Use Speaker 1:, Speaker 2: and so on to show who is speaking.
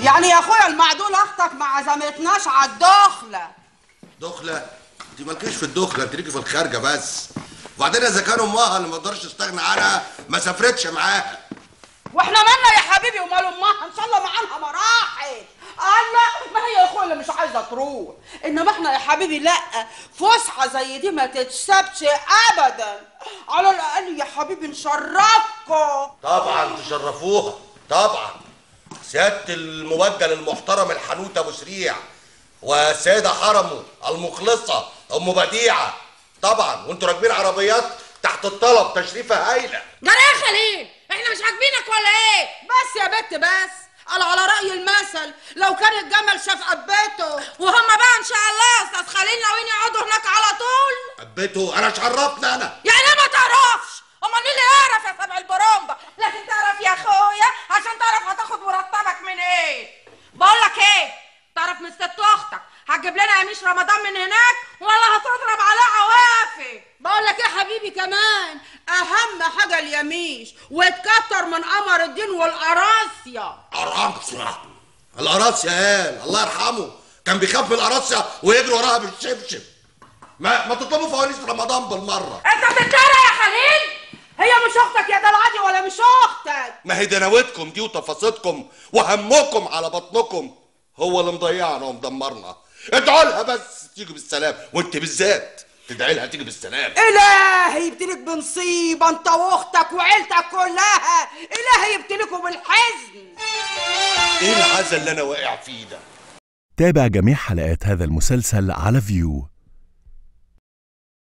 Speaker 1: يعني يا اخويا المعدول اختك ما عزمتناش على الدخله.
Speaker 2: دخله؟ انت مالكيش في الدخله، انت ليكي في الخارجه بس. وبعدين اذا كان امها اللي ما اقدرش استغنى عنها ما سافرتش معاها.
Speaker 1: واحنا مالنا يا حبيبي ومال امها؟ ان شاء الله معاها مراحل. الله، ما هي يا اخويا اللي مش عايزه تروح، انما احنا يا حبيبي لا، فسحه زي دي ما تتسابش ابدا. على الاقل يا حبيبي نشرفكم.
Speaker 2: طبعا تشرفوها طبعا. سياده الموجه المحترم الحنوت ابو سريع والسيده حرمه المخلصه ام بديعه طبعا، وانتوا راكبين عربيات تحت الطلب تشريفه هايله.
Speaker 3: جرى يا خليل، احنا مش عاجبينك ولا ايه؟
Speaker 1: بس يا بت بس، قال على رأي المثل لو كان الجمل شاف قبته.
Speaker 3: وهم بقى ان شاء الله يا استاذ خليل ناويين يقعدوا هناك على طول؟
Speaker 2: قبته؟ انا شرفنا انا.
Speaker 3: يعني ما تعرفش؟ امال مين اللي يعرف يا سبع البرومبا؟ لكن تعرف يا اخويا عشان تعرف هتاخد مرتبك من ايه. بقول لك ايه، تعرف من ست اختك هتجيب لنا قميص رمضان من هناك ولا هتضرب على عوافي؟
Speaker 1: بقول لك يا حبيبي كمان اهم حاجه اليميش، وتكتر من قمر الدين والقراصيه.
Speaker 2: قراصيه؟ القراصيه قال الله يرحمه كان بيخاف من القراصيه ويجري وراها بالشبشب. ما تطلبوا فوانيس رمضان بالمره.
Speaker 1: انت بتتريق يا خليل؟ هي مش اختك يا دلعدي ولا مش اختك؟
Speaker 2: ما هي دناوتكم دي وتفاصيلكم وهمكم على بطنكم هو اللي مضيعنا ومدمرنا. ادعوا لها بس تيجي بالسلام، وانت بالذات تدعي لها تيجي بالسلام.
Speaker 1: الهي يبتليك بنصيبه انت واختك وعيلتك كلها، الهي يبتليكوا بالحزن.
Speaker 2: ايه الحزن اللي انا واقع فيه ده؟
Speaker 4: تابع جميع حلقات هذا المسلسل على فيو.